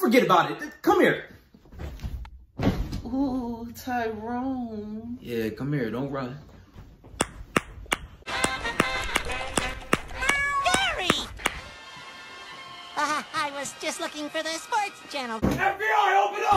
forget about it. Come here. Ooh, Tyrone. Yeah, come here. Don't run. Gary! I was just looking for the sports channel. FBI, open up!